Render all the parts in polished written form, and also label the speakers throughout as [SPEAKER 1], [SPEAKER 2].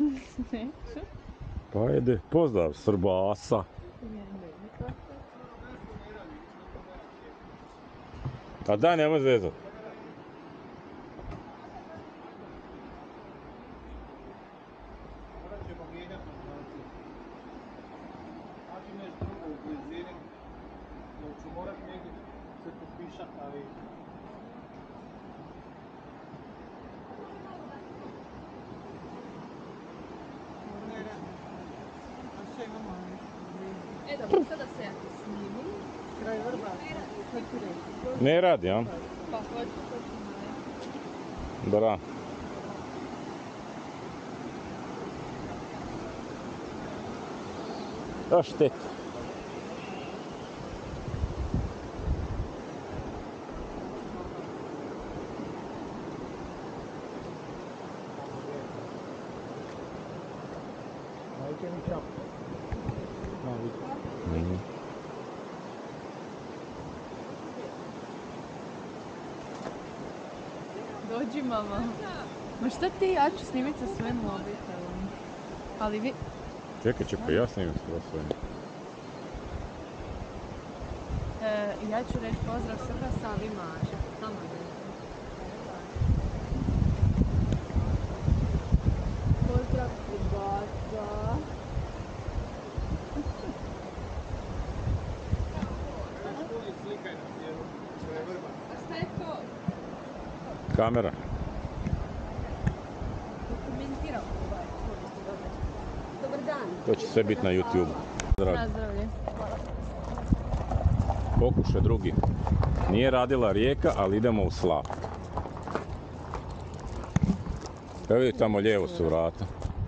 [SPEAKER 1] Neću.
[SPEAKER 2] Pa ajde, pozdrav Srbasa. A daj, nemoj zvezat.
[SPEAKER 3] Morat ćemo mijenjati lokaciju. Znači nešto drugo u blizini, jer ću morat negdje se popišat, ali...
[SPEAKER 1] Dobro, sada se ja snimim.
[SPEAKER 3] Kraj Vrba.
[SPEAKER 2] Ne radi, ja?
[SPEAKER 1] Pa hoću to
[SPEAKER 2] Bra. A šteta.
[SPEAKER 3] Dajte mi čapku. No, vidim.
[SPEAKER 1] Dođi, mama. Ma šta ti, ja ću snimit sa svojim mobitelom. Ali vi...
[SPEAKER 2] Čekaj, ja snimim s svojim.
[SPEAKER 1] Ja ću reći pozdrav Srbasa, a vi maže. Samo pozdrav Srbasa.
[SPEAKER 3] Slikaj na cijelu Kraj Vrba.
[SPEAKER 1] Šta je to?
[SPEAKER 2] Kamera.
[SPEAKER 1] Dokumentirao ovaj. Dobar dan.
[SPEAKER 2] To će sve biti na YouTube.
[SPEAKER 1] Nazdravlje.
[SPEAKER 2] Pokušaj drugi. Nije radila Rijeka, ali idemo u Slap. Evo vidi tamo lijevo su vrata.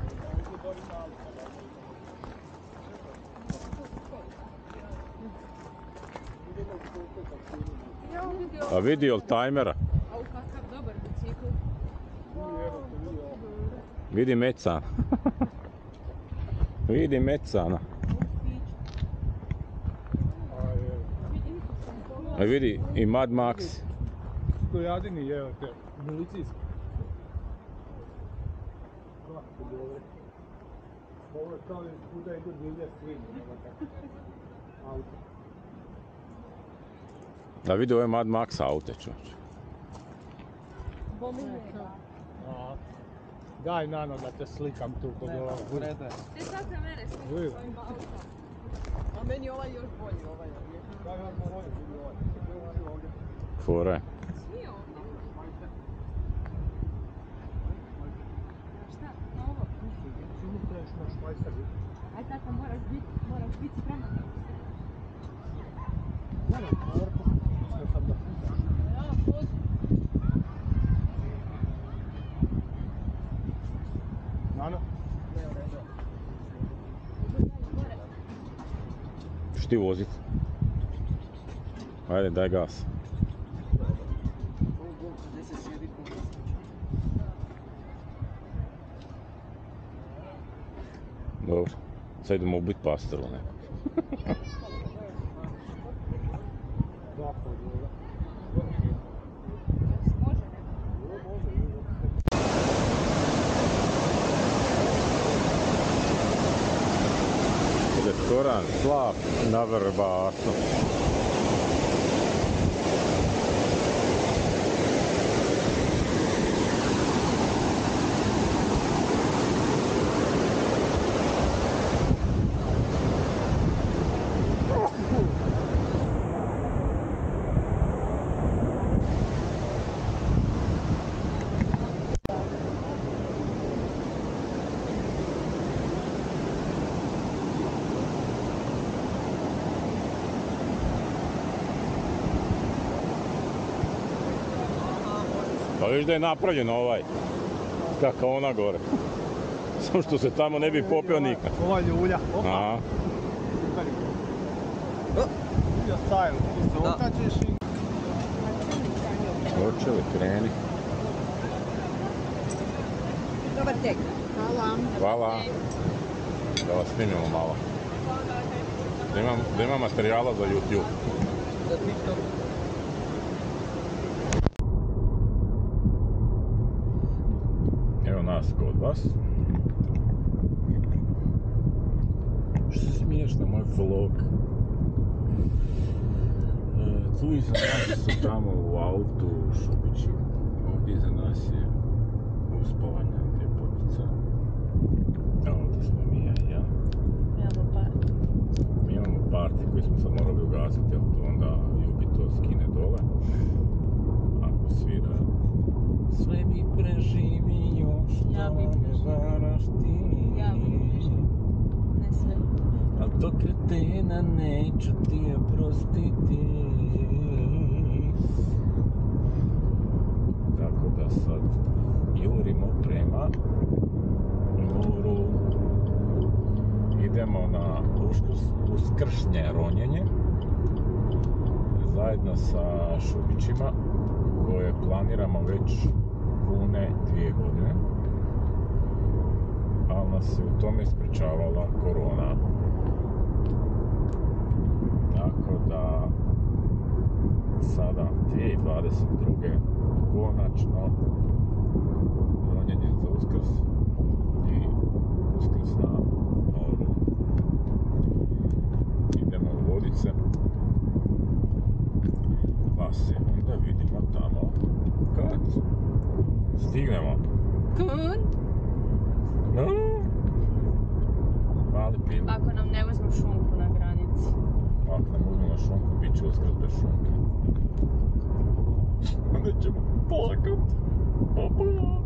[SPEAKER 2] A vidi oldtimera.
[SPEAKER 1] Au, kakav dobar bicikl.
[SPEAKER 2] Vidi Mecana. Vidi Mecana. A vidi i Mad Max.
[SPEAKER 3] Stojadini, evo te, milicijski. Kako dobro. Ovo je kao kuda idu divlje svinje, nema tako. Auto.
[SPEAKER 2] A vidi ove Mad Max aute, čovječ.
[SPEAKER 3] Daj Nano da te slikam tu kod ovog ureda.
[SPEAKER 1] Ti sad na mene sliči svojim autom. A meni ovaj još bolji, ovaj je.
[SPEAKER 3] Daj još bolje, vidi ovaj. Svi ovdje.
[SPEAKER 2] Fore.
[SPEAKER 1] Svi ovdje. Šta? Na ovo?
[SPEAKER 3] Čini trebaš naš majstor biti.
[SPEAKER 1] Aj tata, moraš biti spreman.
[SPEAKER 3] Moram, Marko. Mislio sam da pucaš.
[SPEAKER 1] Ja, pozdrav.
[SPEAKER 3] Nano?
[SPEAKER 2] Što ti vozit? Ajde, daj gas. Dobro, sad idemo ubiti pastoru nekog. Restoran Slap na Vrbasu. Pa viš da je napravljen ovaj, kakav ona gore. Samo što se tamo ne bi popio nikad.
[SPEAKER 3] Ova ljulja.
[SPEAKER 2] A,
[SPEAKER 3] Ja stavim, ti se okačeš i...
[SPEAKER 2] hoće li, kreni.
[SPEAKER 1] Dobar tek. Hvala.
[SPEAKER 2] Hvala. Da vas snimimo malo. Da ima materijala za YouTube.
[SPEAKER 3] Za TikTok.
[SPEAKER 2] Evo nas kod vas. dođeš na moj vlog. Tu iza nas su tamo u autu u Šubići. Ovdje iza nas je uspavanja ljepotica. Ovdje smo Mija i ja. Mi imamo party koji smo sad morali ugasiti, ali to onda Ljubi to skine dole. Ako svira sve bi preživio, što me varaš ti.
[SPEAKER 1] Ne sve.
[SPEAKER 2] Al to kretena neću ti oprostiti. Tako da sad jurimo prema moru. Idemo na uskršnje ronjenje zajedno sa Šubićima koje planiramo već pune 2 godine, ali nas se u tome ispričavala korona. Tako da sada 2022. konačno ronjenje za Uskrs i Uskrs na moru. Idemo u Vodice, pa se onda vidimo tamo kad stignemo. No. Mali pil.
[SPEAKER 1] Ako nam ne uzmu šunku na granici.
[SPEAKER 2] Ako nam uzmemo šunku, bit će Uskrs bez šunke. Onda ćemo plakat. Papa.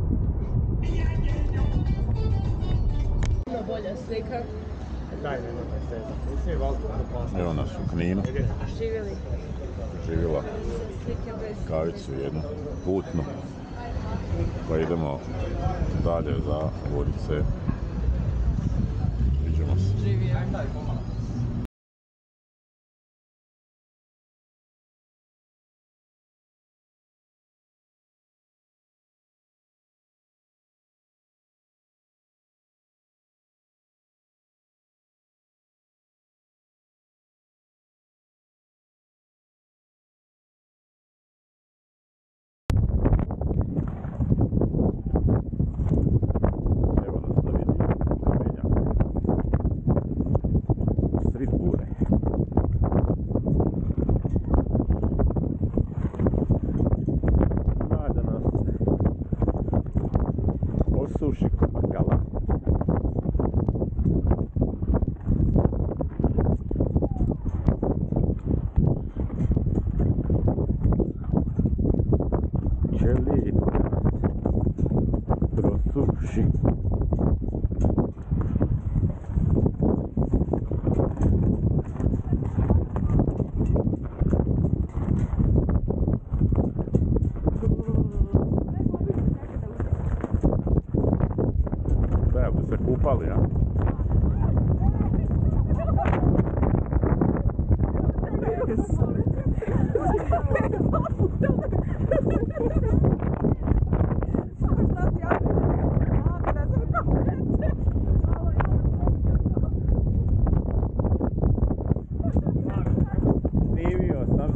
[SPEAKER 1] Bolja slika.
[SPEAKER 3] Daj, nemojte se. Mislim, valko propasti.
[SPEAKER 2] Evo nas u Kninu.
[SPEAKER 1] Živjeli.
[SPEAKER 2] Živjela
[SPEAKER 1] Slike bez...
[SPEAKER 2] kavicu jednu, putnu. Pa idemo dalje za Vodice. Vidimo se.
[SPEAKER 1] Živjeli.
[SPEAKER 2] Evo nas da vidi kamenja. Srid bure. Da nas osuši ko bakala. Će lijepo da nas prosuši. Da, bi se kupali, ja? Snimio sam.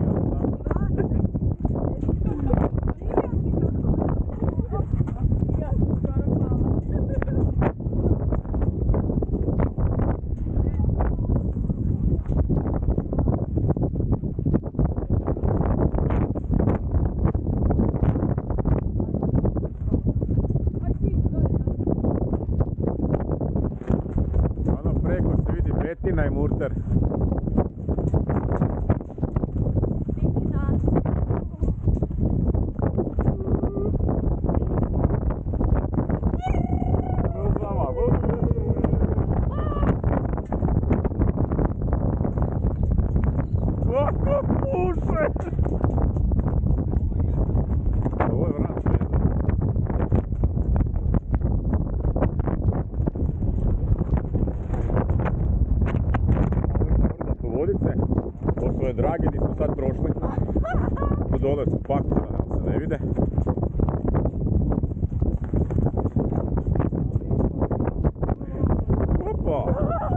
[SPEAKER 2] Ono preko se vidi Betina i Murter. Ovo je vrat sveta. Po Vodice, to svoje drage gdje smo sad prošli. Tu dole su pakle da nam se ne vide. Opa!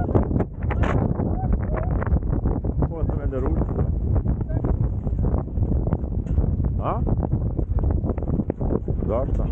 [SPEAKER 2] Ovo sam je da ruči. A? Zašto?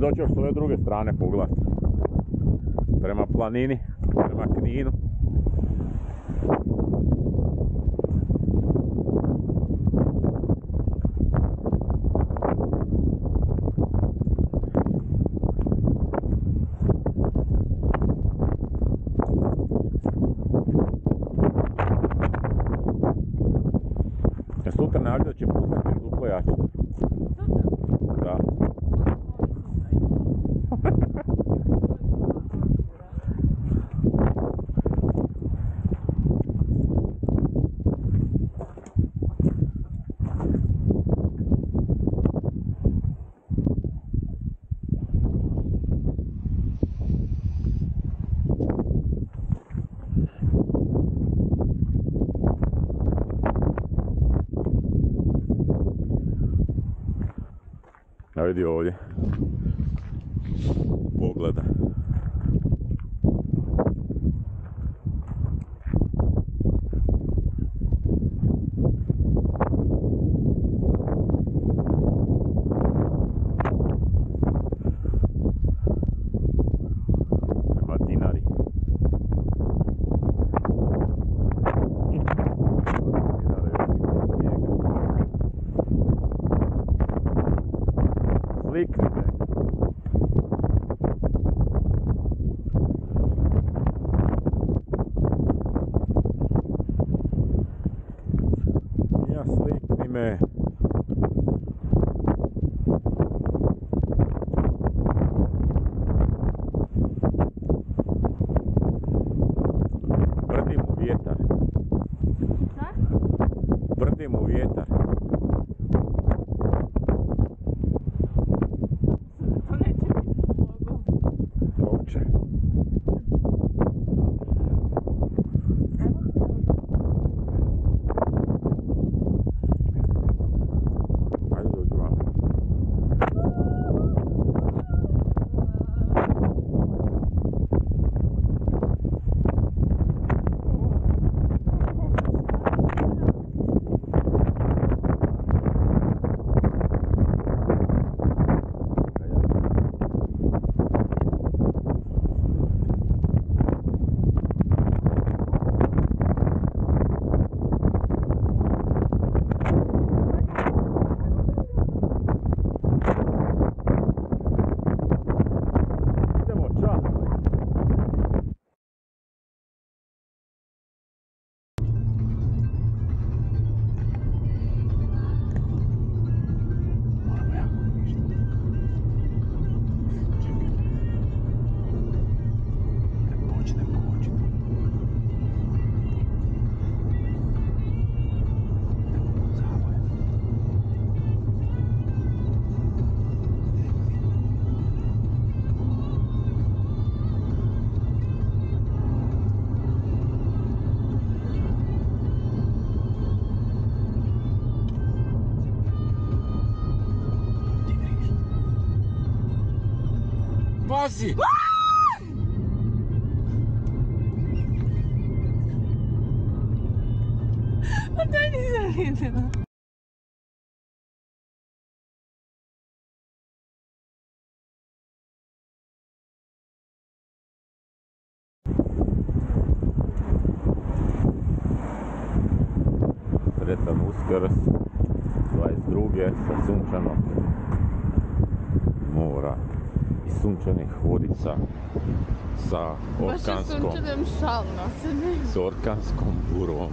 [SPEAKER 2] doći još s ove druge strane pogledati. Prema planini, prema Kninu. Sutra najavlja da će pustiti jer duplo jače. Da. Ja vidi ovdje. Pogleda. Prema Dinari. Slikni me. Ja slikni me. Brdi mu vjetar. Brdi mu vjetar. Hoće. Ajde dođu vam. Idemo, čao. Pazi!
[SPEAKER 1] A to nisam vidjela.
[SPEAKER 2] Sretan Uskrs 22. sa sunčanog mora i sunčanih vodica sa orkanskom, s orkanskom burom.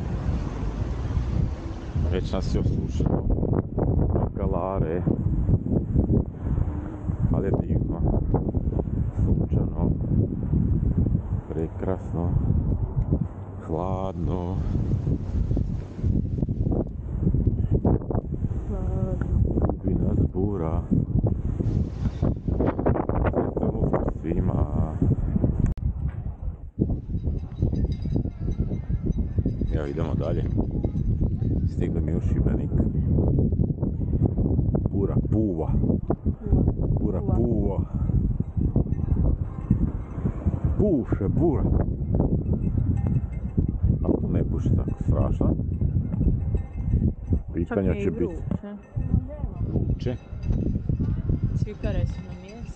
[SPEAKER 2] Već nas je osušilo galare, ali je divno, sunčano, prekrasno, hladno. Gubi nas bura. Sretan Uskrs svima. Evo idemo dalje. Stigli mi u Šibenik. Bura puva. Bura puva. Puše bura. A tu ne puši tako strašno. Pitanja će biti. Vruće.
[SPEAKER 1] Cvikare su na mjestu.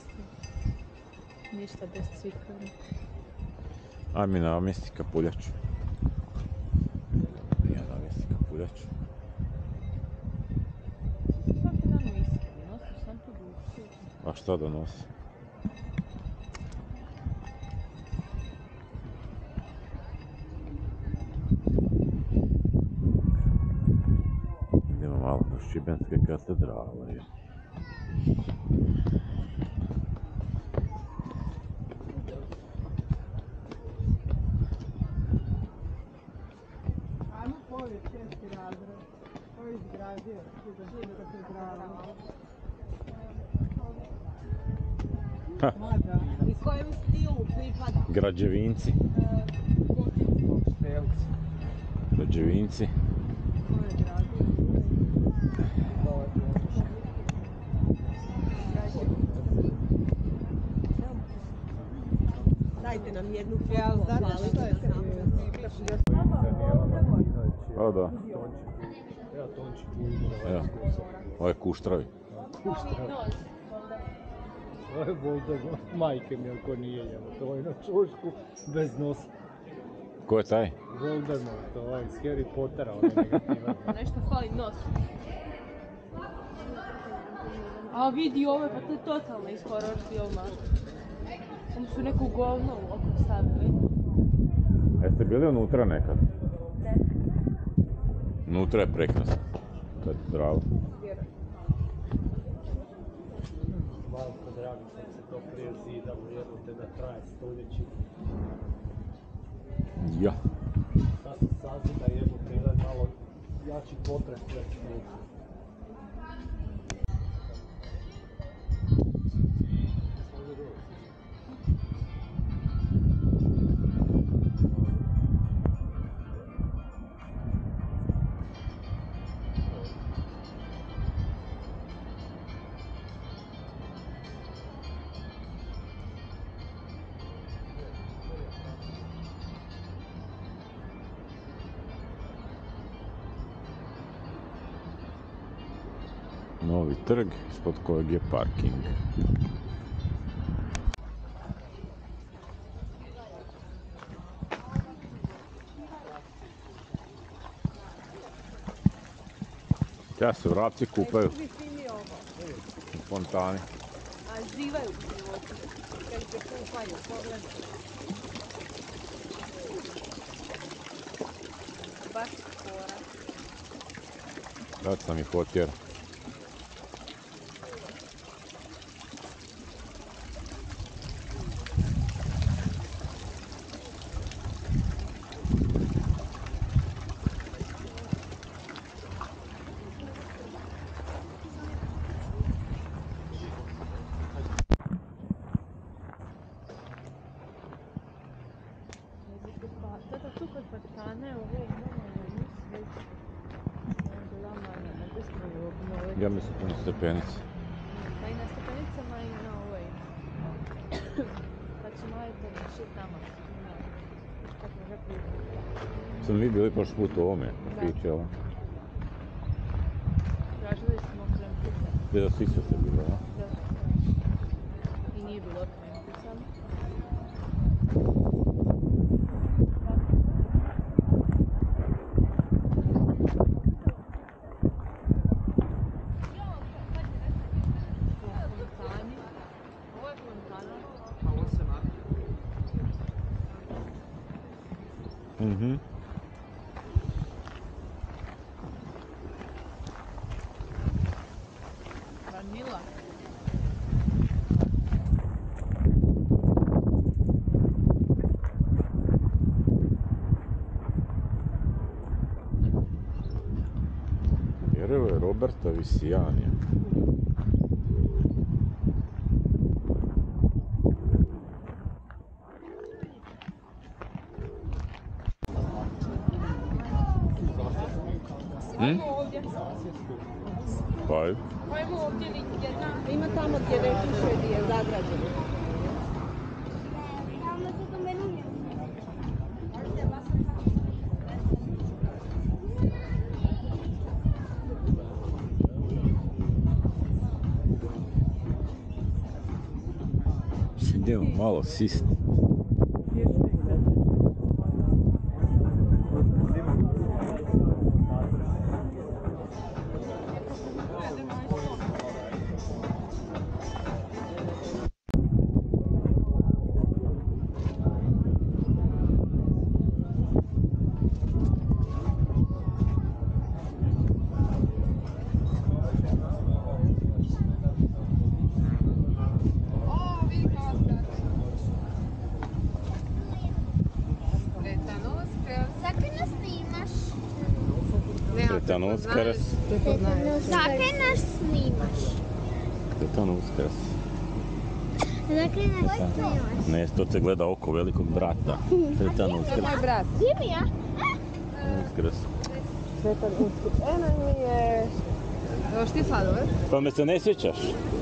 [SPEAKER 1] ništa bez cvikanja.
[SPEAKER 2] Aj mi namjesti kapuljaču. Ja namjesti kapuljaču.
[SPEAKER 1] Svaki dan u isto, nosiš sam produkciju.
[SPEAKER 2] A šta da nosi? Idemo malo do Šibenske katedrale.
[SPEAKER 3] Ajmo povijest, 6. razred. Ko je izgradio Šibensku katedralu? Mada.
[SPEAKER 4] I kojem stilu pripada?
[SPEAKER 2] Građevinci.
[SPEAKER 3] Štelci.
[SPEAKER 2] Građevinci.
[SPEAKER 3] Ko je gradio?
[SPEAKER 4] Dajte nam jednu
[SPEAKER 3] Ja,
[SPEAKER 4] fotku.
[SPEAKER 3] znate što je
[SPEAKER 2] O da.
[SPEAKER 3] Evo Tončik.
[SPEAKER 2] Evo. Ovo je kuštravi.
[SPEAKER 3] To je Voldemort, majke mi ako nije jel, to je na čošku bez nosa.
[SPEAKER 2] Ko je taj?
[SPEAKER 3] Voldemort, ovaj iz Harry Pottera, onaj negativan.
[SPEAKER 1] Nešto fali nos. A vidi ove, pa to je totalno iz horror filma. Oni su neku govno u oko stavili.
[SPEAKER 2] Jeste bili unutra nekad? Unutra je prekrasno. Katedrala.
[SPEAKER 3] Valko dragi, sam se to prije zidalo, jebote da traje stoljeći.
[SPEAKER 2] Ja.
[SPEAKER 3] Sad se sazida jebote jedan malo jači potres sve sruši.
[SPEAKER 2] Novi trg, ispod kojeg je parking. Ja se vrapci kupaju u fontani.
[SPEAKER 1] A živaju u životu. Kad se kupaju, pogledaj. Baš skora.
[SPEAKER 2] Sad sam ih otjerao.
[SPEAKER 1] Sada tu kod Partane, ovo obnovljeno nisu već bila manja, mogli smo ju obnoviti.
[SPEAKER 2] Ja mislim da stepenice.
[SPEAKER 1] Pa i na stepenicama i na ovoj. Pa ćemo ovaj to naši tamo. Kad smo ga prije.
[SPEAKER 2] Sam vi bili prošli put u ovome,
[SPEAKER 1] Da.
[SPEAKER 2] kafiće ovo.
[SPEAKER 1] Tražili smo krempice.
[SPEAKER 2] Gdje da svi se bilo, a?
[SPEAKER 1] Da. I nije bilo krempica.
[SPEAKER 2] Mhm.
[SPEAKER 1] Vanila.
[SPEAKER 2] Vjerujem je Roberta Visijanija.
[SPEAKER 4] Ovdje.
[SPEAKER 2] Pa
[SPEAKER 1] Ajmo ovdje jedna.
[SPEAKER 4] Ima tamo gdje ne piše gdje je zagrađeno.
[SPEAKER 2] gdje Idemo malo sist.
[SPEAKER 5] Zakaj nas snimaš?
[SPEAKER 2] Sretan Uskrs.
[SPEAKER 5] Zakaj nas snimaš?
[SPEAKER 2] Sretan Uskrs.
[SPEAKER 5] Zakaj nas snimaš?
[SPEAKER 2] Ne, to te gleda oko velikog brata. Sretan Uskrs.
[SPEAKER 4] Moj brat.
[SPEAKER 5] Gdje mi ja?
[SPEAKER 2] Uskrs.
[SPEAKER 4] Sretan Uskrs. Eno mi je... Evo ti sladoled?
[SPEAKER 2] Pa me se ne sjećaš?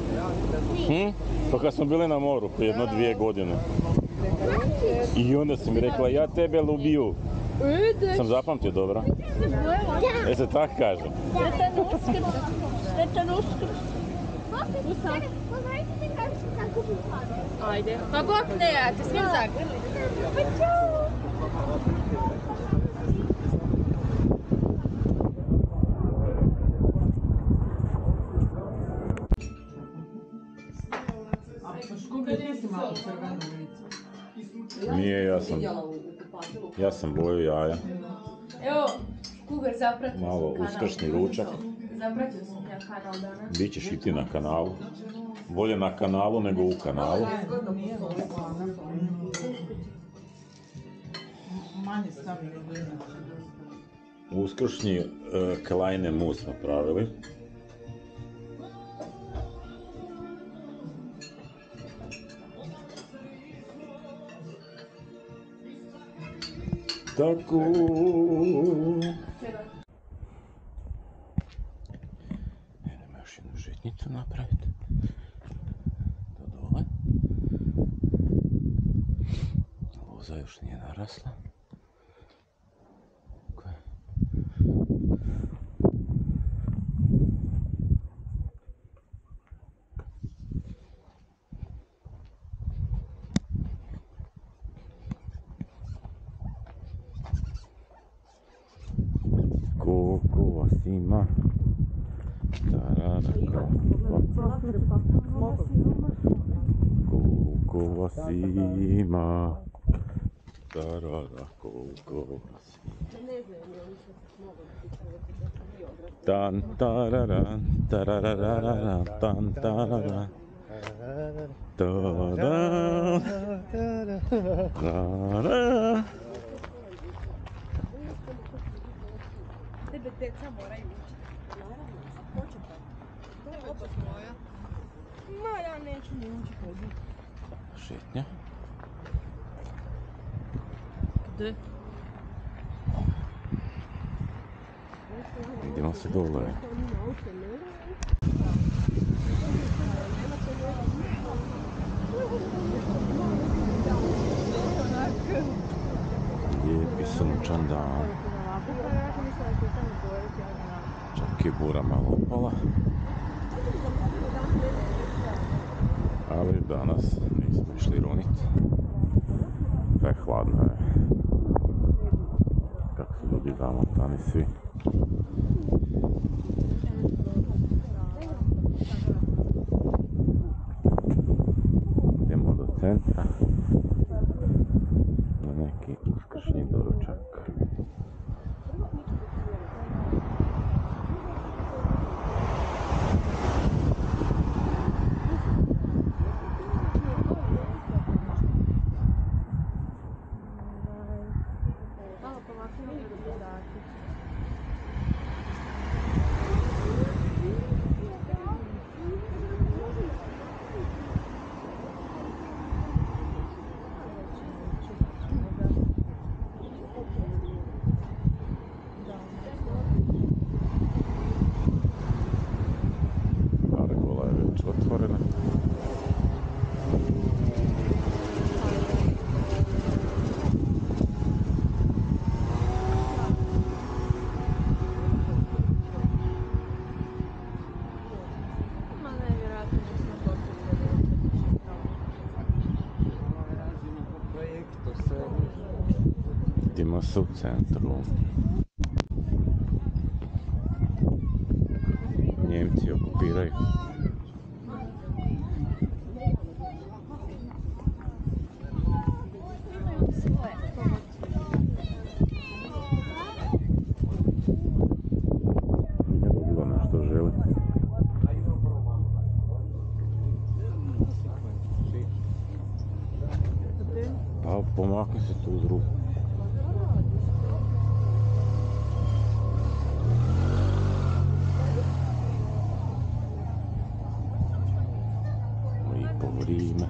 [SPEAKER 2] Pa kad smo bili na moru prije 2 godine. I onda si mi rekla, ja tebe lubiju. Sam zapamtio dobro? E se tak kaže.
[SPEAKER 5] Sretan Uskrs. Sretan Uskrs. Pozdravite te kako se tako bilo.
[SPEAKER 1] Ajde. Pa bok ne, ja te smijem zagrliti.
[SPEAKER 5] Pa čao.
[SPEAKER 2] Nije, ja sam boju jaja.
[SPEAKER 1] Evo, Škuger zapratio sam
[SPEAKER 2] Malo
[SPEAKER 1] kanal.
[SPEAKER 2] uskršnji ručak.
[SPEAKER 1] Zapratio sam ja kanal danas.
[SPEAKER 2] Bićeš i ti na kanalu. Bolje na kanalu nego u kanalu.
[SPEAKER 6] Manje stavljeno do inače.
[SPEAKER 2] Uskršnji kleine mus smo pravili. Tako. Idemo još jednu žitnicu napraviti. To dole. Loza još nije narasla. Koliko vas ima? Koliko vas ima? Koliko vas ima? Tan tararan, tararararan, tan tararan. Tararan, tararan.
[SPEAKER 4] Tebe deca moraju učiti. Naravno, a ko će to? To je opet moja. Ma ja neću ni učiti ovdje.
[SPEAKER 2] Šetnja.
[SPEAKER 1] Gdje?
[SPEAKER 2] Idemo se dole. Lijepi sunčan dan. Čak je bura malo opala. Ali danas nismo išli ronit. Hladno je. Kako su ljudi zamotani svi. Idemo do centra. Na neki uskršnji doručak. Argola je već otvorena. Vidimo se u centru. Njemci okupiraju. Ne dobila na što želi. Pa pomakni se tu uz ruku. Lipo vrijeme.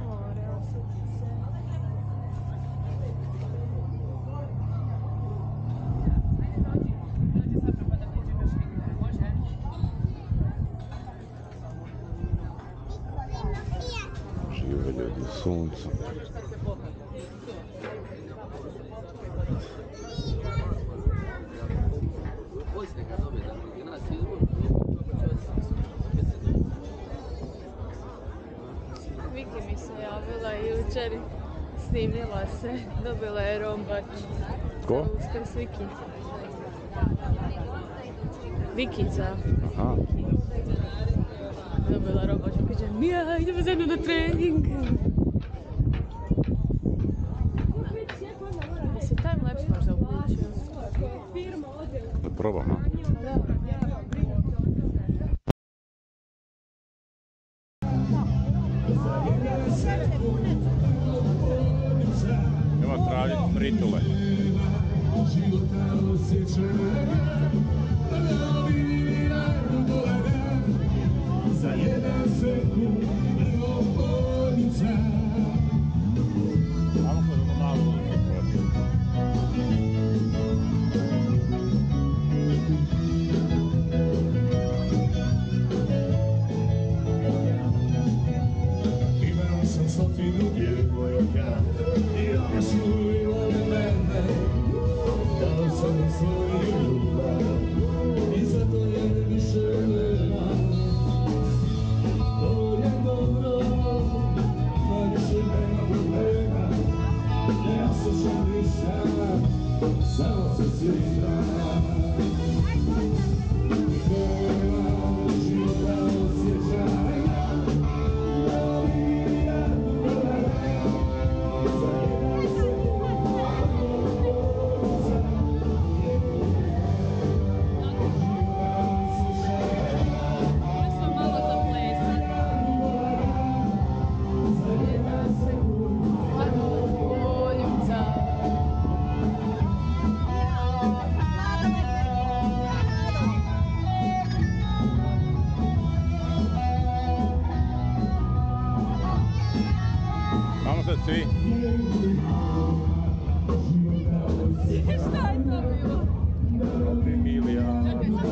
[SPEAKER 2] Žive ljudi u suncu.
[SPEAKER 1] Viki mi se javila jučer, snimila se, dobila je rombač.
[SPEAKER 2] Ko?
[SPEAKER 1] Za Uskrs Viki. Vikica.
[SPEAKER 2] Aha.
[SPEAKER 1] Dobila rombač, kaže, Mija, idemo zajedno na trening. Da se time-lapse možda uključio.
[SPEAKER 2] Da probam, a?
[SPEAKER 1] Da.
[SPEAKER 2] Evo tražiti fritule. Samo kod ono malo uliče.
[SPEAKER 7] Imao sam stotinu djevojka i one su vole mene, dao sam im svoju ljubav i zato je više nema. To je dobro, ma više nema problema, ne osjećam ništa, samo se sjećam. Nema života osjećaj,
[SPEAKER 2] Vamo sad svi.
[SPEAKER 1] Šta je to bilo?
[SPEAKER 2] Emilija.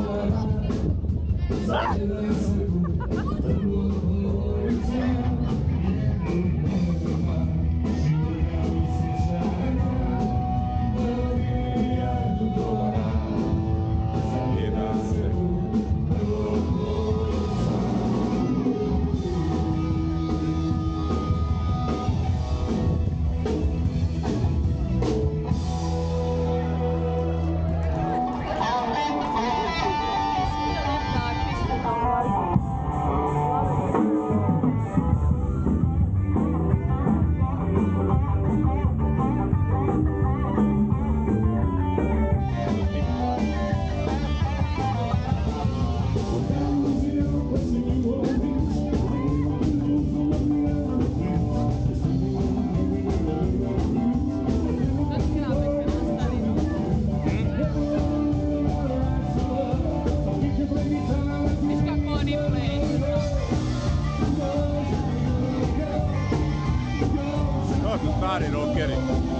[SPEAKER 2] To su stari rockeri.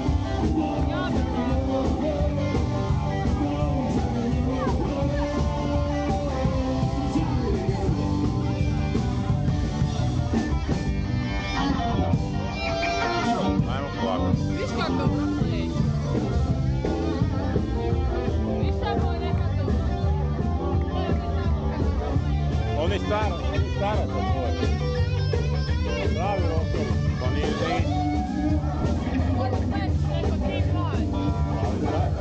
[SPEAKER 2] Ajmo polako.
[SPEAKER 1] Viš kako pleš? Viš kako je nekako?
[SPEAKER 2] Oni stara to tvoje. Pravi rockeri. Pa nije.
[SPEAKER 1] Ovo pleš, neko 3
[SPEAKER 2] Ali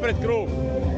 [SPEAKER 2] naprijed krug.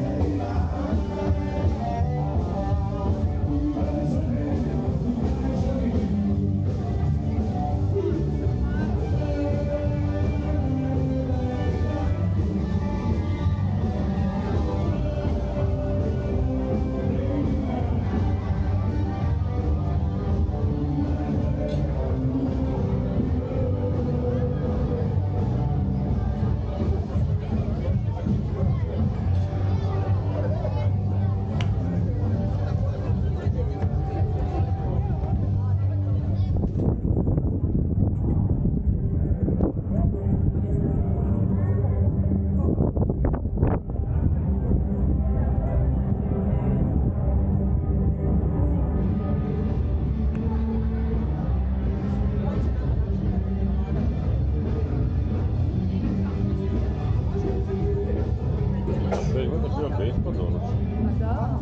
[SPEAKER 2] Da, izgleda bio besplatno ono.
[SPEAKER 1] Da.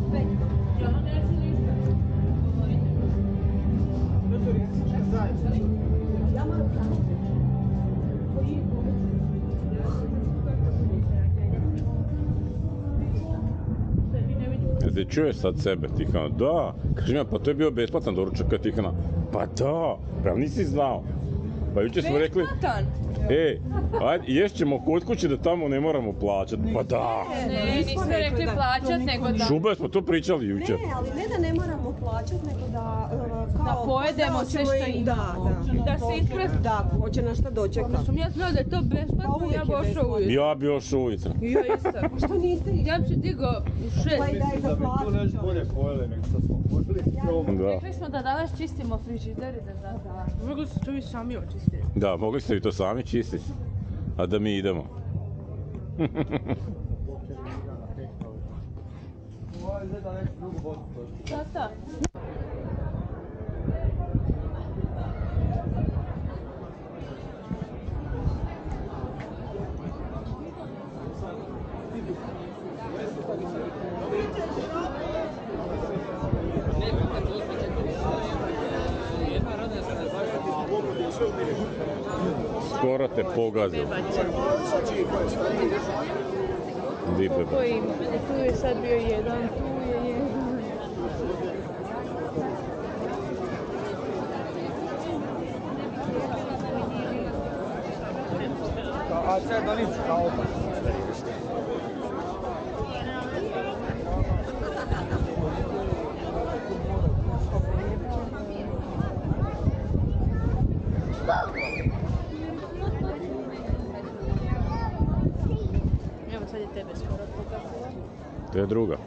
[SPEAKER 2] Jel ti čuješ sad sebe, Tihana? Da. Kažem ja, pa to je bio besplatan doručak, kad Tihana. Pa da, pa nisi znao. Pa jučer smo rekli, ajde, ješćemo kod kuće da tamo ne moramo plaćati. Pa da.
[SPEAKER 1] Ne, nismo rekli plaćat, nego da...
[SPEAKER 2] Šube smo to pričali jučer.
[SPEAKER 4] Ne, ali ne da ne moramo plaćati, nego da kao...
[SPEAKER 1] Da pojedemo sve što imamo. Da se ispred...
[SPEAKER 4] Da, hoće na šta dočekati.
[SPEAKER 1] Sam ja znao da je to besplatno, ja bi ošao ujutro.
[SPEAKER 2] Ja bi ošao ujutro.
[SPEAKER 1] Ja isto.
[SPEAKER 4] Što niste išli?
[SPEAKER 1] Ja bi se digao u 6.
[SPEAKER 4] Pa i daj da plaćaš.
[SPEAKER 3] bolje pojeli nego što smo pojeli.
[SPEAKER 2] Da.
[SPEAKER 1] Rekli smo da danas čistimo frižider i da zato. Mogli su to vi sami očistiti.
[SPEAKER 2] Da, mogli ste vi to sami čistiti. A da mi idemo.
[SPEAKER 1] Tata.
[SPEAKER 2] Skoro te pogazio. Di beba?
[SPEAKER 1] Koji ima? Tu je sad bio jedan, tu je jedan.
[SPEAKER 3] A sad da nič kao
[SPEAKER 1] Evo sad je tebe skoro pokazala.
[SPEAKER 2] To je druga.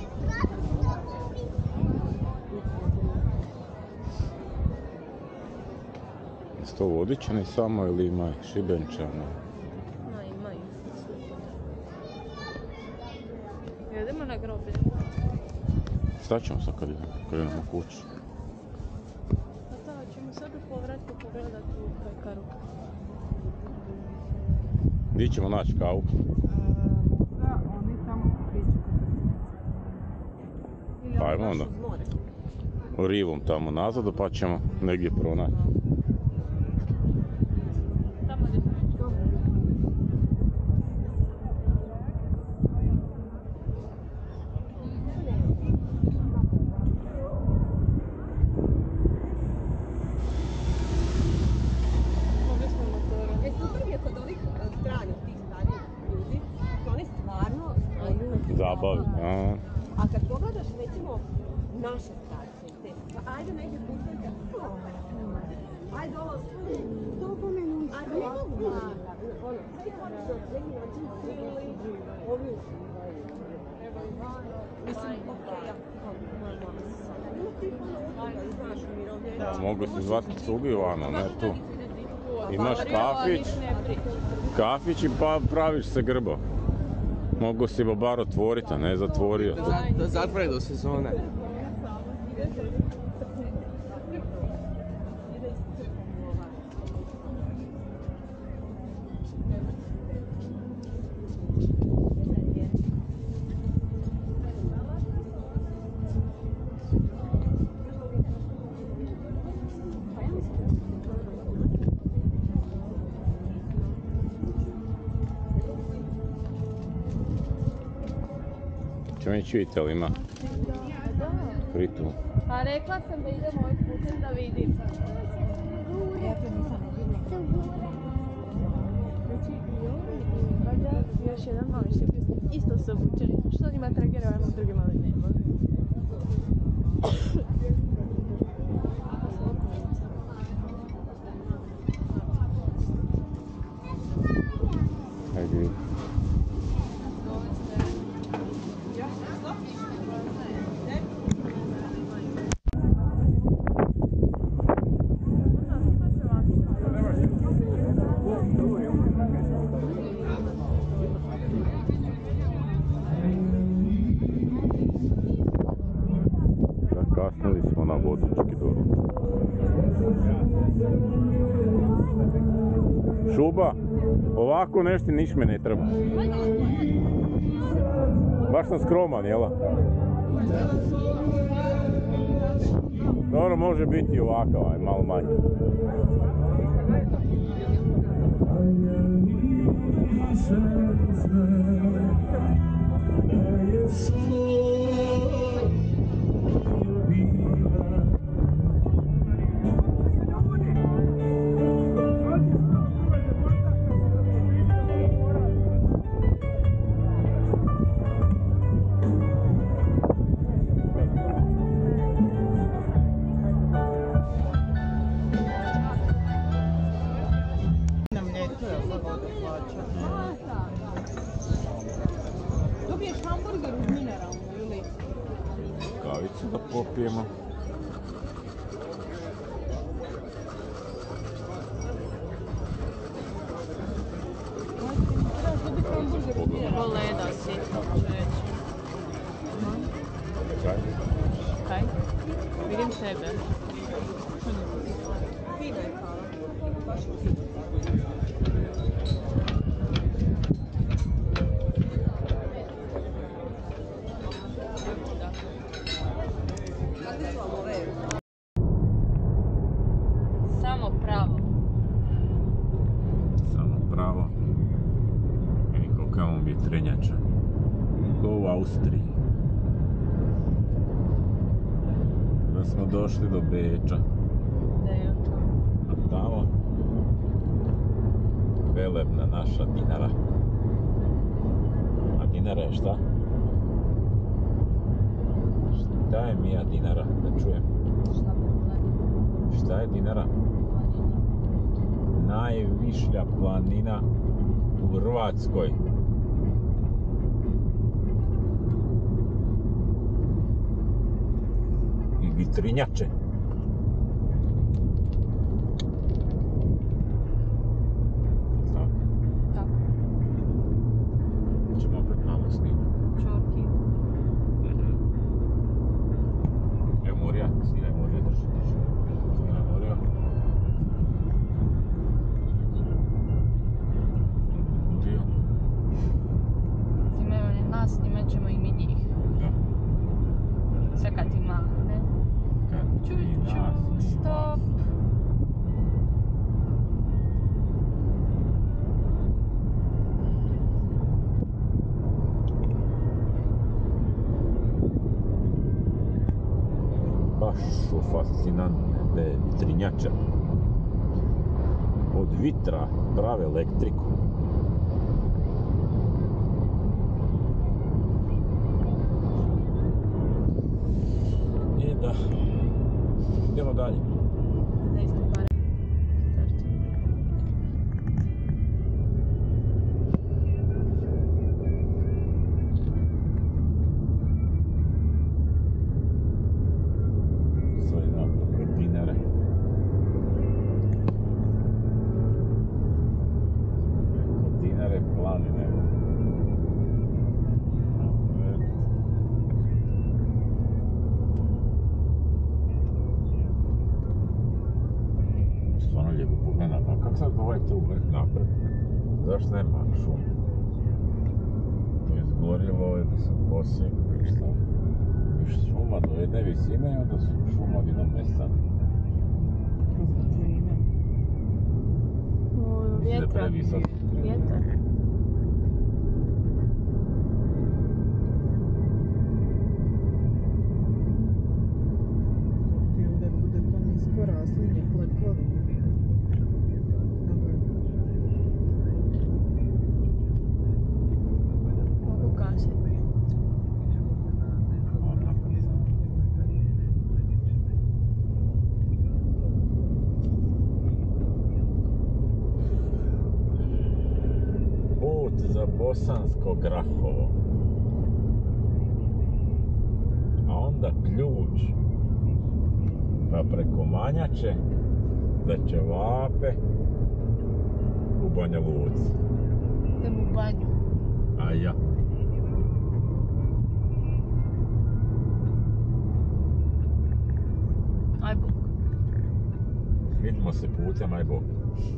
[SPEAKER 2] Jesu to Vodičani samo ili ima i Šibenčana?
[SPEAKER 1] No, imaju. Jedemo na groblje.
[SPEAKER 2] Šta ćemo sad kad idemo kući?
[SPEAKER 1] Pa da, ćemo sad u povratku pogledati u pekaru.
[SPEAKER 2] Gdje ćemo naći kavu?
[SPEAKER 6] Da, oni tamo priču.
[SPEAKER 2] Pa ajmo onda. Rivom tamo nazad, pa ćemo negdje pronaći.
[SPEAKER 1] Tamo gdje sam već. Mogli smo motorom.
[SPEAKER 4] Super je kod ovih stranih, tih starijih ljudi, što oni stvarno znaju
[SPEAKER 2] Zabavi. A.
[SPEAKER 4] A kad pogledaš recimo naše starce, pa ajde negdje putajte, ajde ovo, ajde ovo, ono, svi oni su na neki način silili, ovi uživaju. Mislim, okej, ja kao moja mama sada, ima ti ono, znaš, umirovljenja.
[SPEAKER 2] Mogu si zvati cugu Ivano, ne tu. Imaš kafić, kafić i pa praviš se grbo. Mogu si bar otvoriti, a ne zatvorio.
[SPEAKER 8] Da zatvore do sezone.
[SPEAKER 2] ćemo ići vidjeti, ali ima
[SPEAKER 1] Da.
[SPEAKER 2] fritu.
[SPEAKER 1] A rekla sam da idemo ovim putem da vidim.
[SPEAKER 6] Ja to nisam vidjela.
[SPEAKER 1] Znači i on i valjda još jedan mali što je bio isto su obučeni. Što ima tragere, a drugi mali nema.
[SPEAKER 2] Ajde vidi. Zakasnili smo na vodički doručak. Šuba, ovako nešto niš me ne treba. Baš sam skroman, jela? Dobro, može biti i ovakav, aj malo manje.
[SPEAKER 6] Na mlijeku je ovo voda plaća. Dobiješ hamburger uz mineralnu ili?
[SPEAKER 2] Kavicu da popijemo.
[SPEAKER 1] Ko leda si, čovječe.
[SPEAKER 2] Kaj?
[SPEAKER 1] Kaj? Vidim tebe.
[SPEAKER 4] Fino je hvala. Baš kakve su vam ove?
[SPEAKER 1] Samo pravo.
[SPEAKER 2] Samo pravo. I koliko imamo vjetrenjača. Ko u Austriji. Da smo došli do Beča.
[SPEAKER 1] Da je to.
[SPEAKER 2] A tamo velebna naša Dinara. A Dinara je šta? Šta je Mija Dinara? Da čujem.
[SPEAKER 1] Šta problem?
[SPEAKER 2] Šta je Dinara? Najvišlja planina u Hrvatskoj. I vitrinjače. Tako.
[SPEAKER 1] Tako.
[SPEAKER 2] Ćemo opet malo snimati.
[SPEAKER 1] Čorki.
[SPEAKER 2] Evo Morija, snimaj Morija, drži. Snimaj Morija. Morija.
[SPEAKER 1] Snimaju oni nas, snimat ćemo i mi njih.
[SPEAKER 2] Da.
[SPEAKER 1] Sve kad ti mahne.
[SPEAKER 2] Kad
[SPEAKER 1] Ču,
[SPEAKER 2] i nas
[SPEAKER 1] ču,
[SPEAKER 2] snima.
[SPEAKER 1] stop.
[SPEAKER 2] Baš su fascinantne te vitrinjače. Od vitra prave elektriku. I da, idemo dalje.
[SPEAKER 1] Da isto pare.
[SPEAKER 2] Sad idemo preko Dinare. Preko Dinare planine. Stvarno lijepo pogledam, a kako sad ovaj tu vrh napred? Zašto nema šum? To je zgorilo da se posije, šta? Viš šuma do jedne visine i onda su šuma od jednog nestane.
[SPEAKER 1] Vjetra.
[SPEAKER 2] Previsok.
[SPEAKER 1] Vjetar.
[SPEAKER 2] za Bosansko Grahovo. A onda ključ. Pa preko Manjače za ćevape u Banja Luci.
[SPEAKER 1] Idem u banju.
[SPEAKER 2] A ja.
[SPEAKER 1] Aj bok.
[SPEAKER 2] Vidimo se putem, aj bok.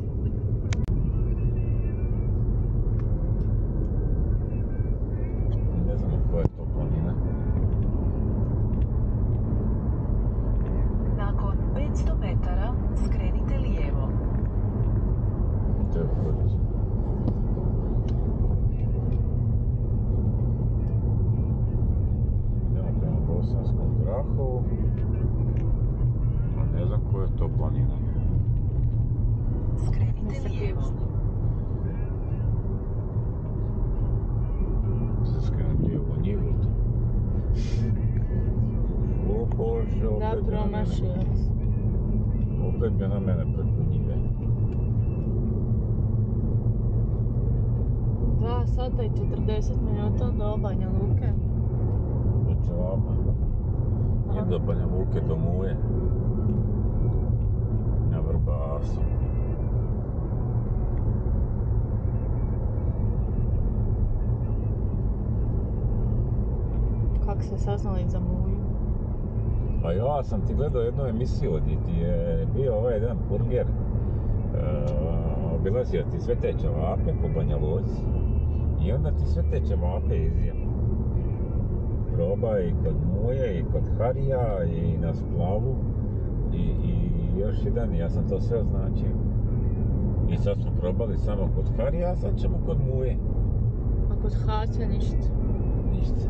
[SPEAKER 2] Ne znamo koja je to planina.
[SPEAKER 9] Nakon 500 metara skrenite lijevo.
[SPEAKER 2] To je Vodić. Idemo prema Bosanskom Grahovu. A ne znam koja je to planina.
[SPEAKER 9] Skrenite lijevo.
[SPEAKER 2] Se skrenem lijevo njivu. O Bože,
[SPEAKER 1] Da,
[SPEAKER 2] opet bi na mene.
[SPEAKER 1] promašio.
[SPEAKER 2] Opet bi na mene preko njive.
[SPEAKER 1] 2 sata i 40 minuta do Banja Luke.
[SPEAKER 2] Do ćevapa. I do Banja Luke, do Muje. Na Vrbasu.
[SPEAKER 1] Kak se saznali za Muju?
[SPEAKER 2] Pa ja sam ti gledao jednu emisiju gdje ti je bio ovaj jedan burger. Obilazio ti sve te ćevape po Banja Luci. I onda ti sve te ćevape izjeo. Probaj i kod Muje, i kod Harija, i na Splavu. I još jedan, ja sam to sve označio. I sad smo probali samo kod Harija, a sad ćemo kod Muje.
[SPEAKER 1] A kod Haća ništa.
[SPEAKER 2] Ništa.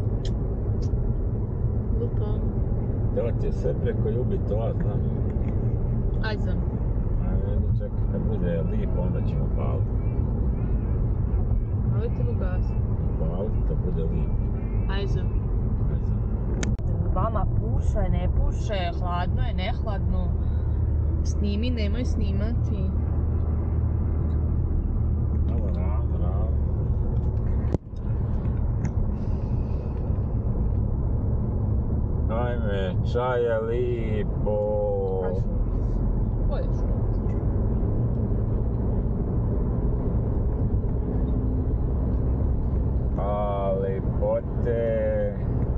[SPEAKER 1] Lupo.
[SPEAKER 2] To ti je sve preko Jubitova, znaš.
[SPEAKER 1] Ajde.
[SPEAKER 2] Ajde, čekaj, kad bude lipo, onda ćemo paliti.
[SPEAKER 1] Ali ti ugasiti.
[SPEAKER 2] Paliti kad bude lipo.
[SPEAKER 1] Ajde.
[SPEAKER 2] Ajde.
[SPEAKER 1] Vama puše, ne puše, hladno je, ne hladno. Snimi, nemoj snimati.
[SPEAKER 2] Ovo rano. Ajme, čaj je lipo.
[SPEAKER 1] Bolje šuti.
[SPEAKER 2] A, lepote.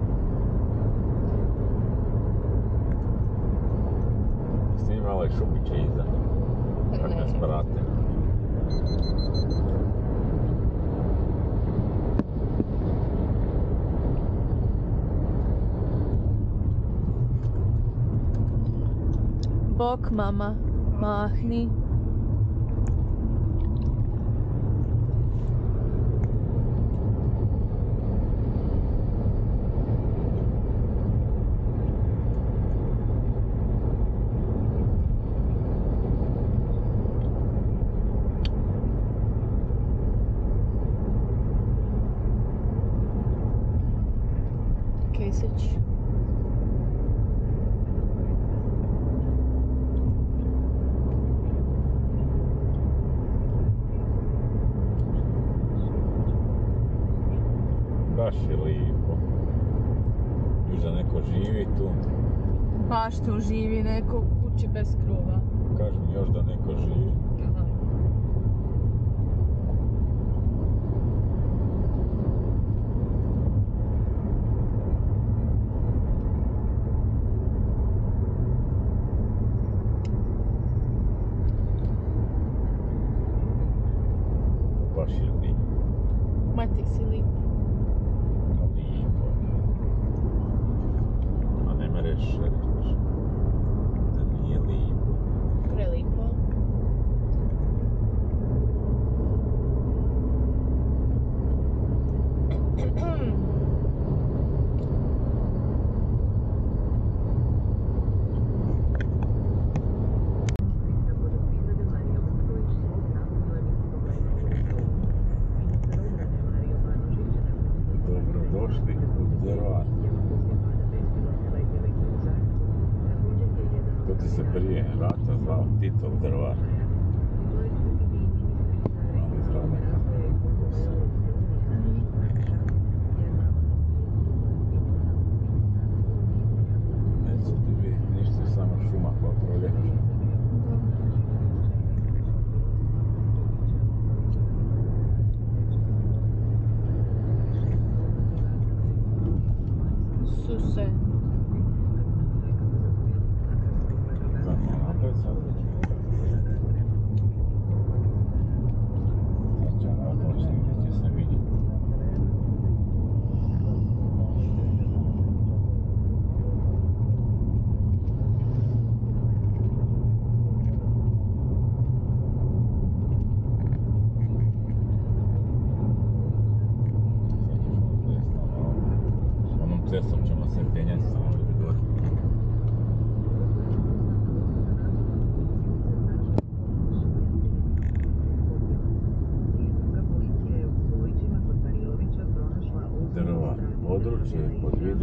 [SPEAKER 2] Snimala je šumiće iza. Kak nas prate.
[SPEAKER 1] Bok, mama, mahni. Kesić.
[SPEAKER 2] Baš je lipo. Još da neko živi tu.
[SPEAKER 1] Baš tu živi neko u kući bez krova.
[SPEAKER 2] Kažu mi još da neko živi.
[SPEAKER 1] Aha.
[SPEAKER 2] Baš je lipo.
[SPEAKER 1] Ma ti si lip.
[SPEAKER 2] Lipo. A ne mereš reći da nije lipo.
[SPEAKER 1] Prelipo.
[SPEAKER 2] Dobrodošli u Drvar. To ti se prije rata zvao Titov Drvar. Ali zvao neka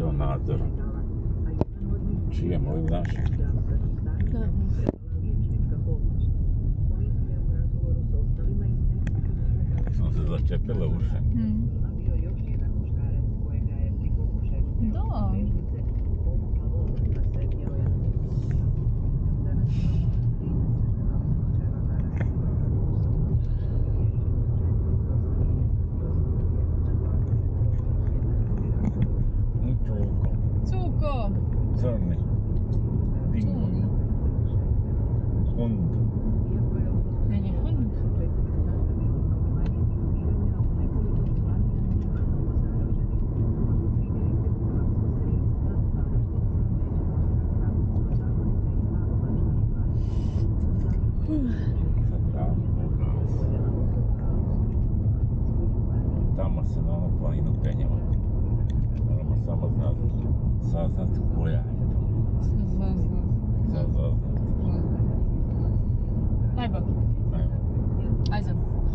[SPEAKER 2] video nadzorom. Čije, molim naše?
[SPEAKER 1] Da.
[SPEAKER 2] Sam se začepile uše.
[SPEAKER 1] Da.
[SPEAKER 2] Čuko.
[SPEAKER 1] Cuko.
[SPEAKER 2] Crni. Dingo. Hund.
[SPEAKER 1] Meni hund.
[SPEAKER 2] Tamo se na onu planinu penjemo. Moramo samo saznati koja je to. Saznati.
[SPEAKER 1] Ajmo.
[SPEAKER 2] Ajmo.
[SPEAKER 1] Ajde.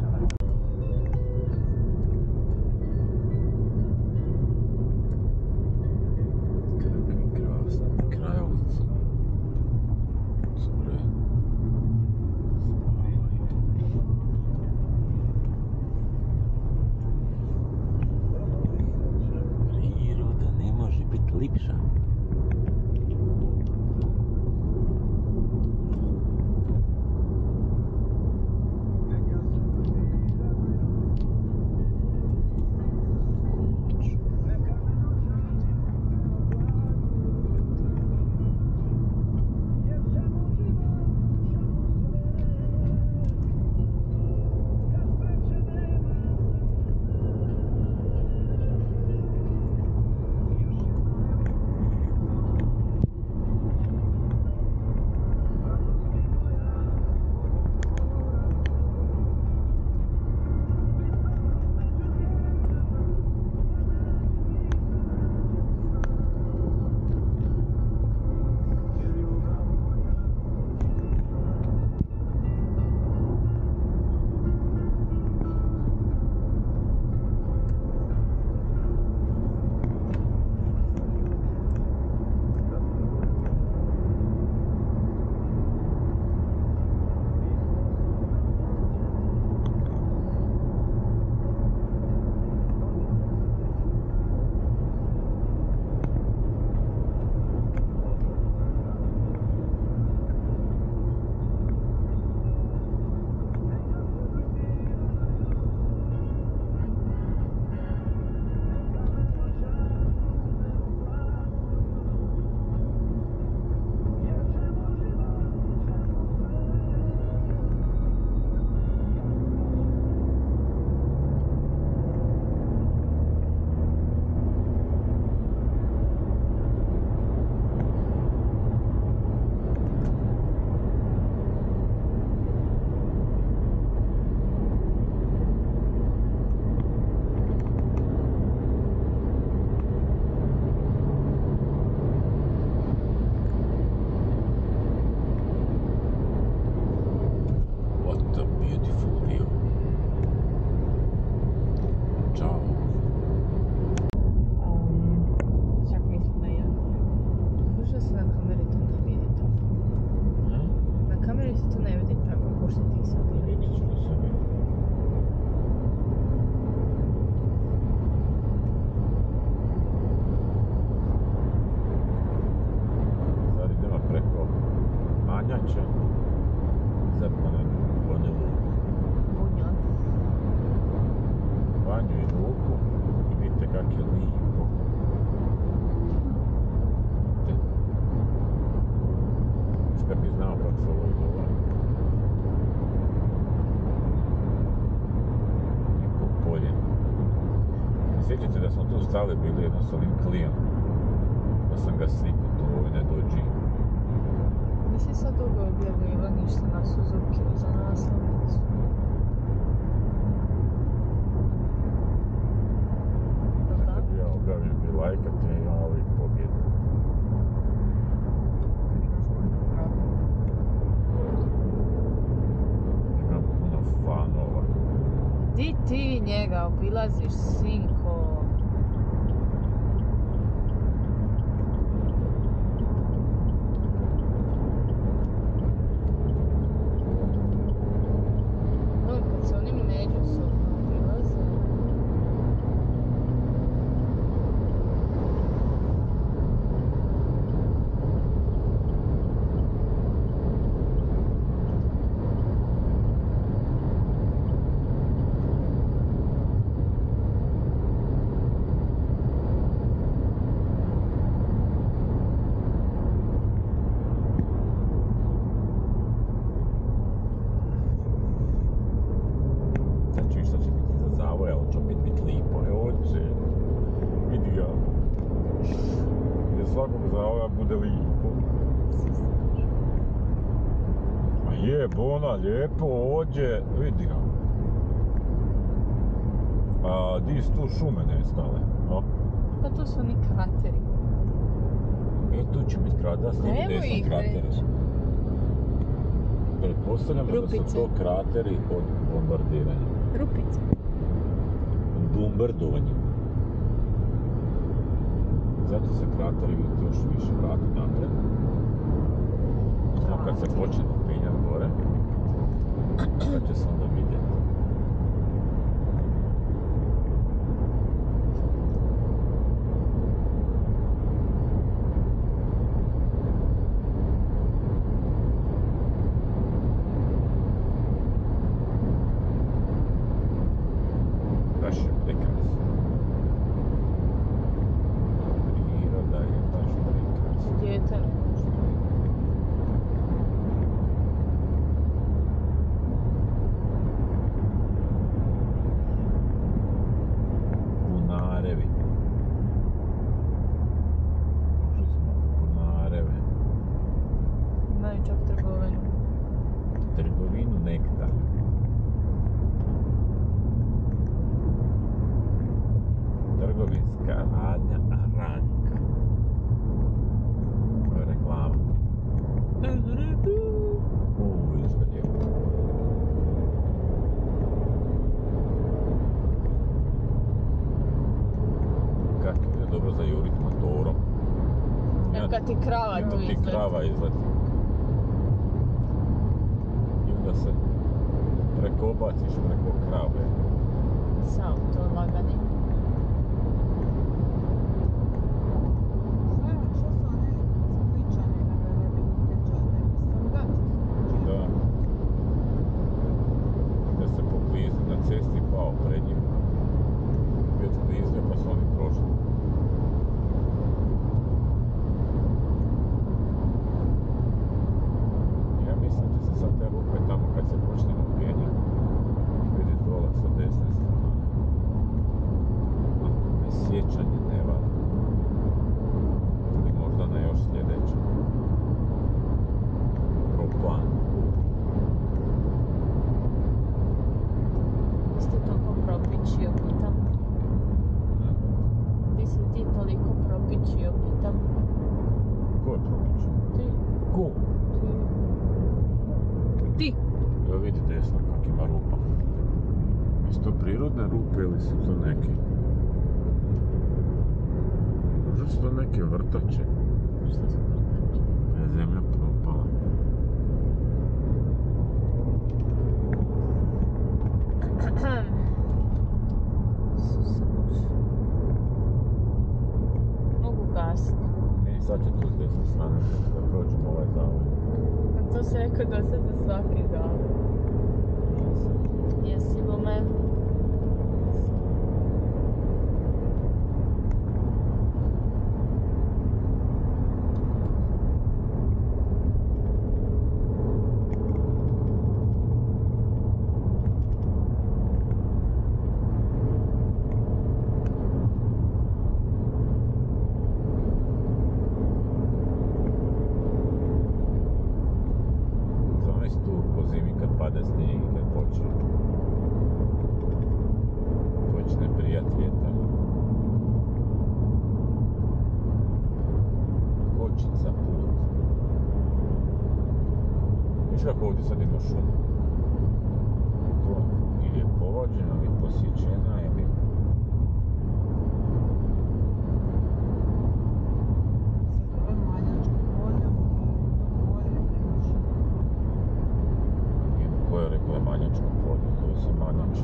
[SPEAKER 2] Kakvi krasni krajovici. Cure. Priroda ne može biti lipša. Sjećate da smo tu stali bili jedno s ovim Cliom. Da sam ga slikao, to ne dođi.
[SPEAKER 1] Nisi sad dugo objavljiva ništa na Suzuki za naslovnicu.
[SPEAKER 2] Kad bi ja objavio bi lajkati i on ovih pobjedi. Imam puno fanova.
[SPEAKER 1] Di ti njega obilaziš, sinko?
[SPEAKER 2] Bona, lijepo ođe, vidi ga. A di su tu šume nestale? No?
[SPEAKER 1] Pa to su oni krateri.
[SPEAKER 2] Tu će biti krater, snimi
[SPEAKER 1] Evo
[SPEAKER 2] desno
[SPEAKER 1] ih
[SPEAKER 2] krateri.
[SPEAKER 1] već.
[SPEAKER 2] Pretpostavljam da su
[SPEAKER 1] Rupice.
[SPEAKER 2] to krateri od bombardiranja.
[SPEAKER 1] Rupice.
[SPEAKER 2] Bombardovanje. Zato se krateri još više vrati napred. A kad se počne penjati gore, kad će se onda vidjeti. Baš je prekrasno. Priroda je baš prekrasna.
[SPEAKER 1] Dijete.
[SPEAKER 2] Bunarevi. Užasno, bunareve.
[SPEAKER 1] Imaju čak trgovinu.
[SPEAKER 2] Trgovinu nektar. Trgovinska radnja Aranjka. To je reklama. Vidiš da lijepo. Kako je dobro zajurit motorom.
[SPEAKER 1] Evo kad ti krava
[SPEAKER 2] Jedno
[SPEAKER 1] tu
[SPEAKER 2] ti
[SPEAKER 1] izleti.
[SPEAKER 2] krava izleti. I onda se prekobaciš preko krave.
[SPEAKER 1] Sam to lagani.
[SPEAKER 6] Što su one spličane na Velebit, pečate, standard?
[SPEAKER 2] Da. Da se poklizni na cesti pao pred njim. I odsklizne pa su oni prošli. Ja mislim da će se sad te rupe tamo kad se počnemo penjati vidjeti dole sa desne strane. Ako me sjećanje ne vara. Ili možda na još sljedeće. Propan.
[SPEAKER 1] Isto toliko propičio, pitam. Ti si ti toliko propičio, pitam.
[SPEAKER 2] Ko je propičio?
[SPEAKER 1] Ti.
[SPEAKER 2] Ko?
[SPEAKER 1] Ti.
[SPEAKER 2] Evo vidi desno kak ima rupa. Jesu to prirodne rupe ili su to neke? Možda su to neke vrtače.
[SPEAKER 1] Šta se vrtače?
[SPEAKER 2] Pa je zemlja propala.
[SPEAKER 1] Suse Bože. Mogu gasiti.
[SPEAKER 2] Ne, sad će tu s desne strane da prođemo ovaj zavod.
[SPEAKER 1] A to se rekao do sad za svaki zavod. Jesi bome?
[SPEAKER 2] Zamisli tu po zimi kad pade snijeg i kad počne prijat vjetar. Kočica put. Viš kako ovdje sad ima šuma? To ili je povađena ili posjećena ili...
[SPEAKER 6] Se zove Manjačko polje, to polje imaš.
[SPEAKER 2] Ko je rekao da je Manjačko polje? To se Manjač.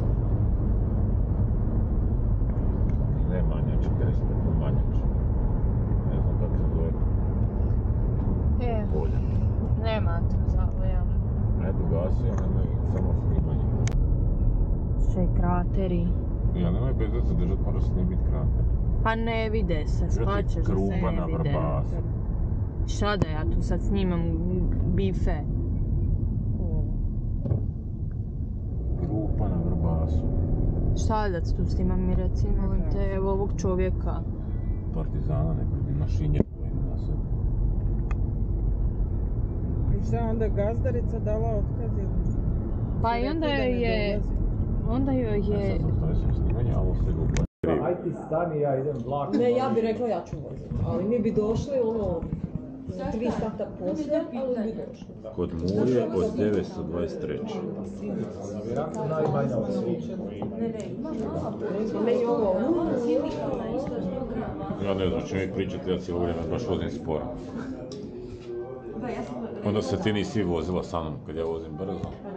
[SPEAKER 2] I ne Manjač, respektno Manjač. Ne znam kako se zove polje.
[SPEAKER 1] Nema tu zavoja.
[SPEAKER 2] Ajde ugasio, nemoj samo snimanje.
[SPEAKER 1] Sve krateri.
[SPEAKER 2] Ja nemoj bez da se držat, moraš snimit krater.
[SPEAKER 1] Pa ne vide se, shvaćaš da se
[SPEAKER 2] Krupa
[SPEAKER 1] ne
[SPEAKER 2] na
[SPEAKER 1] vide.
[SPEAKER 2] Vrbasu.
[SPEAKER 1] Šta da ja tu sad snimam bife?
[SPEAKER 2] Krupa na Vrbasu.
[SPEAKER 1] Šta da tu snimam mi reci, molim te, evo ovog čovjeka.
[SPEAKER 2] Partizana nekog ima šinje koji na sebi.
[SPEAKER 6] I šta onda gazdarica dala otkaz ili?
[SPEAKER 1] Pa i onda joj je...
[SPEAKER 3] Aj ti stani, ja idem vlakom.
[SPEAKER 4] Ne, ja bih rekla ja ću voziti, ali mi bi došli ono 3 sata poslije, ali bi došli.
[SPEAKER 2] Kod Muje od 923.
[SPEAKER 3] Vjerojatno najmanja od svih.
[SPEAKER 4] Meni ovo
[SPEAKER 2] Ja ne znam što mi pričati, ja cijelo vrijeme baš vozim sporo. Onda se ti nisi vozila sa mnom kad ja vozim brzo.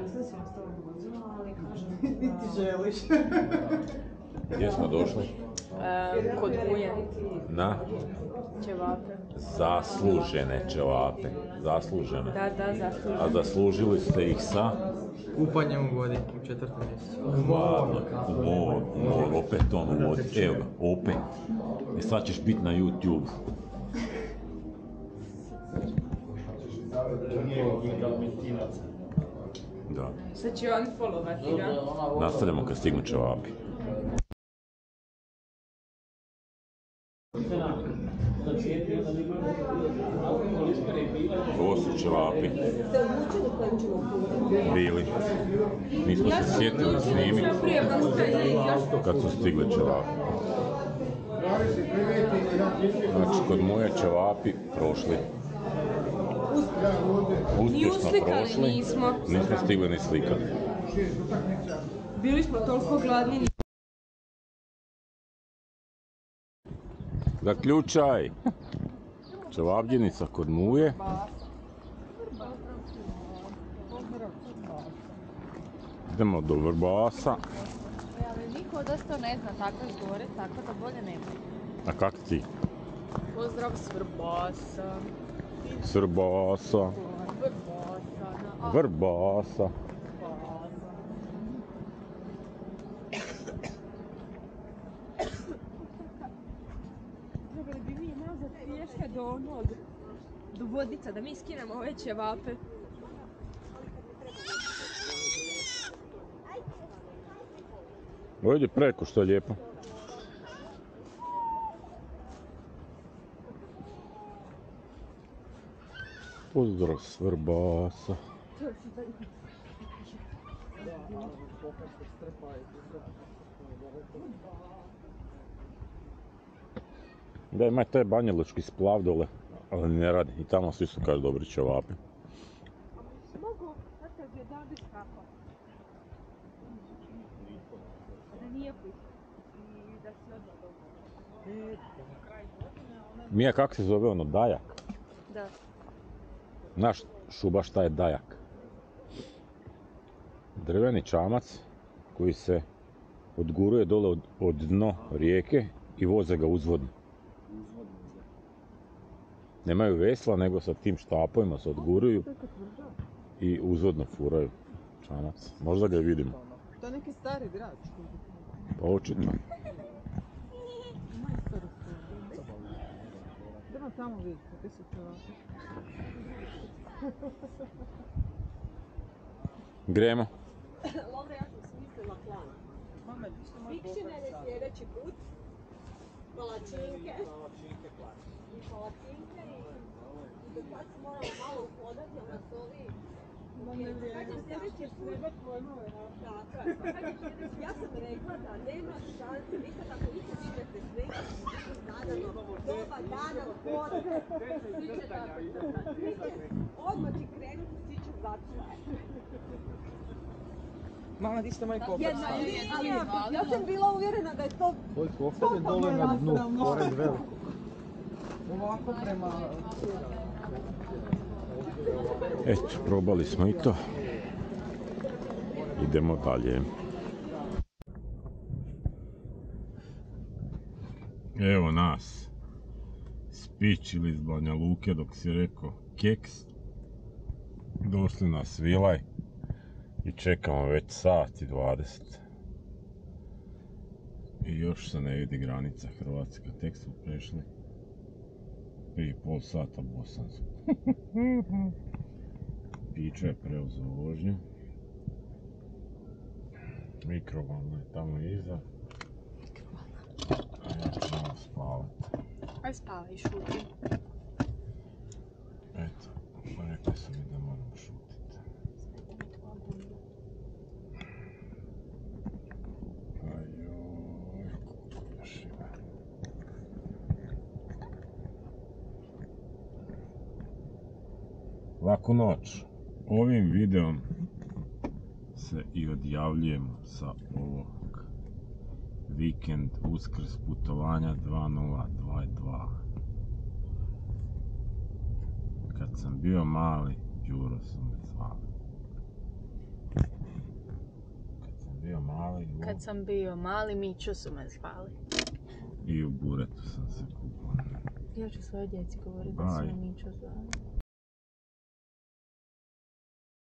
[SPEAKER 6] Ti želiš.
[SPEAKER 2] Gdje smo došli?
[SPEAKER 1] Kod Muje.
[SPEAKER 2] Na
[SPEAKER 1] Ćevape.
[SPEAKER 2] zaslužene ćevape. Zaslužene.
[SPEAKER 1] Da, zaslužene.
[SPEAKER 2] A zaslužili ste ih sa?
[SPEAKER 8] Kupanjem u vodi u 4. mjesecu.
[SPEAKER 2] Hladno, u moru, opet on u vodi. Evo ga, opet. I sad ćeš biti na YouTube. Da.
[SPEAKER 6] Sad će on followati, da?
[SPEAKER 2] Nastavljamo kad stignu ćevapi. Ovo su ćevapi. Bili. Nismo se sjetili snimiti kad su stigli ćevapi. Znači, kod moje ćevapi prošli. Uspješno prošli.
[SPEAKER 6] nismo.
[SPEAKER 2] Nismo stigli ni slikati.
[SPEAKER 6] Bili smo toliko gladni.
[SPEAKER 2] Zaključaj! Ćevabdjenica kod Muje. Idemo do Vrbasa.
[SPEAKER 1] Ali niko od to ne zna takav gore, tako da bolje nema.
[SPEAKER 2] A kak ti?
[SPEAKER 1] Pozdrav s Vrbasa.
[SPEAKER 2] Srbasa. Vrbasa.
[SPEAKER 6] Trebali bi mi nazad pješke do Vodica, da mi skinemo ove ćevape.
[SPEAKER 2] Ovdje preko što je lijepo. Pozdrav s Vrbasa. Da, ima taj banjalučki splav dole, ali ne radi. I tamo svi su kažu dobri ćevapi.
[SPEAKER 6] Mogu, sad kad je David skapa. Da nije put. I da si odmah dobro.
[SPEAKER 2] Mija, kak se zove ono, dajak?
[SPEAKER 1] Da.
[SPEAKER 2] Znaš, Šuba, šta je dajak? Drveni čamac koji se odguruje dole od dno rijeke i voze ga uzvodno. Nemaju vesla, nego sa tim štapovima se odguruju i uzvodno furaju čamac. Možda ga i vidimo.
[SPEAKER 6] To je neki stari grad.
[SPEAKER 2] Pa očito.
[SPEAKER 6] Idemo tamo vidjeti, kakvi su ćevapi.
[SPEAKER 2] Gremo.
[SPEAKER 4] Lovre, ja sam smislila plan.
[SPEAKER 6] Mama, ti što moj
[SPEAKER 4] Fikšine je sljedeći put. Palačinke. I palačinke i do sad se moramo malo uhodati, jer nas ovi... Kad je sljedeći put... Tako je. Ja sam rekla da nema šanse, vi kad ako vi se vidite sve, zadano, doba dana, hod, svi će tako. Odmah će krenuti, svi će zacvati.
[SPEAKER 6] Mama, ti što moj kopac.
[SPEAKER 4] Ja sam bila uvjerena da je to...
[SPEAKER 3] Tvoj kofer je dole na dnu, pored velikog.
[SPEAKER 6] Ovako prema...
[SPEAKER 2] Eto, probali smo i to. Idemo dalje. Evo nas. Spičili iz Banja Luke dok si rekao keks. Došli na Svilaj. I čekamo već sat i 20. I još se ne vidi granica Hrvatska. Tek smo prešli. 3,5 sata Bosansku. Piča je preuzeo vožnju. Mikrovalna je tamo iza. A ja ću malo spavati.
[SPEAKER 1] Aj spavaj, šuti.
[SPEAKER 2] Eto, rekli sam idemo Laku noć. Ovim videom se i odjavljujemo sa ovog vikend Uskrs putovanja 2022. Kad sam bio mali, Đuro su me zvali.
[SPEAKER 1] Kad sam bio mali, Mićo su me zvali.
[SPEAKER 2] I u buretu sam se kupao.
[SPEAKER 1] Ja ću svojoj djeci govoriti da su me Mićo zvali.